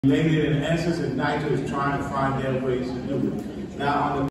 related in essence, and Nycha is trying to find their ways to do it. Now, on the